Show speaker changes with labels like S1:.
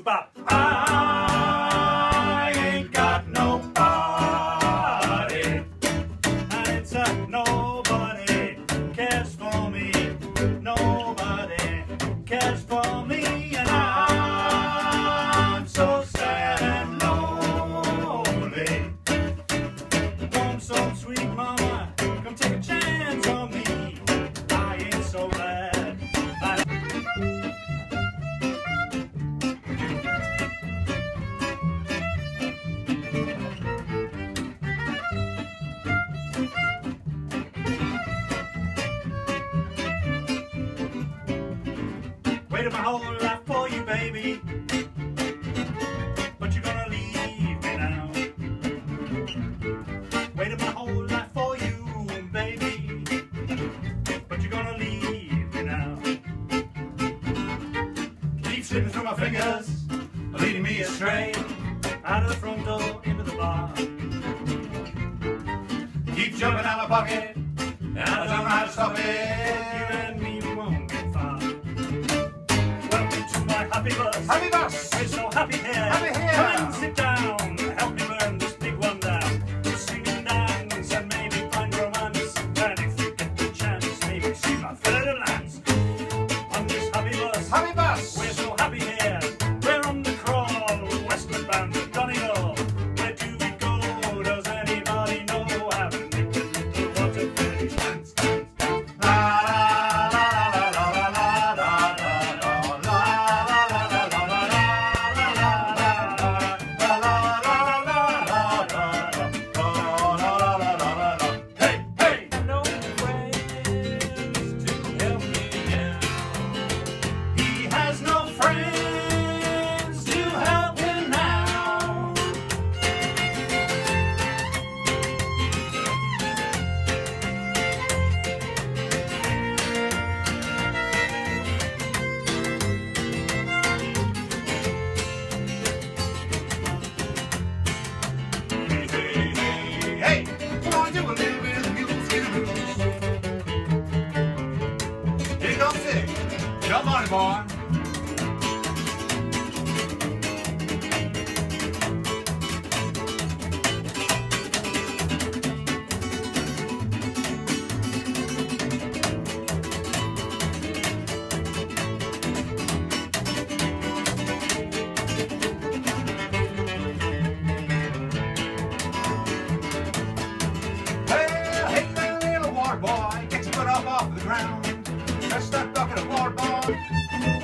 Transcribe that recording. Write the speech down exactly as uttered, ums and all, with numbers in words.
S1: bop. I ain't got nobody, and it's a nobody cares for me. Nobody cares for me, and I'm so sad and lonely. Come so sweet mama, come take a chance on me. I ain't so bad. I waited my whole life for you, baby, but you're gonna leave me now. Waited my whole life for you, baby, but you're gonna leave me now. Keep slipping through my fingers, leading me astray, out of the front door into the bar. Keep jumping out of my pocket, and I don't know how to stop it. You and me, we won't get far. Welcome to my happy bus. Happy bus. We're so happy here. Happy here. Come and sit down. Help me burn this big one down. Sing and dance and maybe find romance. And if you get the chance, maybe see my furtherlands. On this happy bus. Happy bus. We're so happy here. We're on the crawl. Westward bound to Donegal. Where do we go? Does anybody know? Haven't we been to water fairies? Dance, dance, dance. La la la la la la la la la la la. Hey, hey! No friends to help me now. He has no friends to help him now. Hey, hey, hey, hey! Come on, do a little bit of the mule skittles. Here comes Sig. Jump on it, boy. Hey, hey, little, little water boy, get your foot up off the ground. Let's start talking to water boy.